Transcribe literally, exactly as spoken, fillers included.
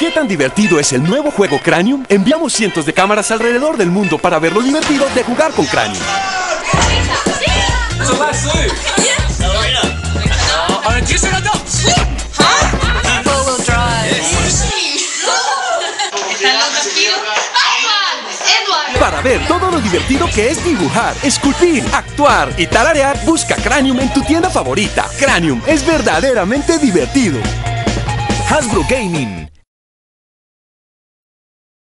¿Qué tan divertido es el nuevo juego Cranium? Enviamos cientos de cámaras alrededor del mundo para ver lo divertido de jugar con Cranium. Para ver todo lo divertido que es dibujar, esculpir, actuar y tararear, busca Cranium en tu tienda favorita. Cranium es verdaderamente divertido. Hasbro Gaming.